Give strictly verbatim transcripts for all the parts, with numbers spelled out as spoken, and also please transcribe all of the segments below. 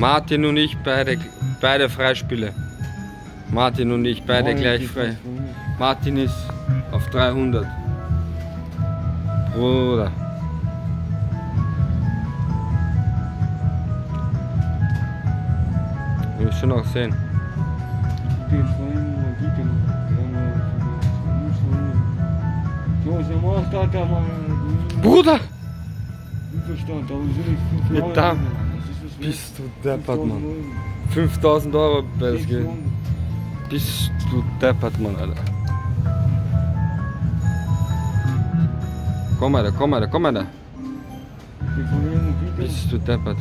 Martin und ich beide, beide Freispiele. Martin und ich beide gleich frei. Martin ist auf dreihundert. Bruder. Ich will schon auch sehen. Bruder! Mit da bist du deppert, Mann. fünftausend Euro bei das Geld. Bist du deppert, Mann, Alter. Komm, Alter, komm, Alter, komm, Alter. Bist du deppert.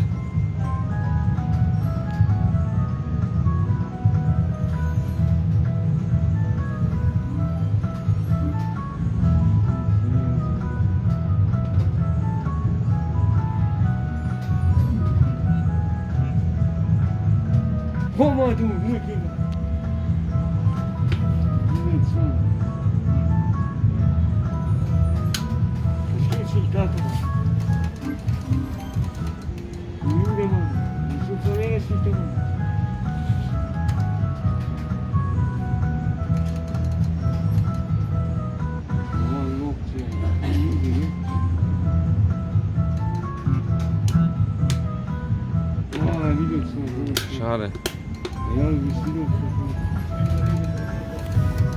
Komm mal, du, hier, Kinder. Das geht sich gar nicht. Junge Mann, wieso verlängerst du dich denn? Schade. Ja, wie ist die doch?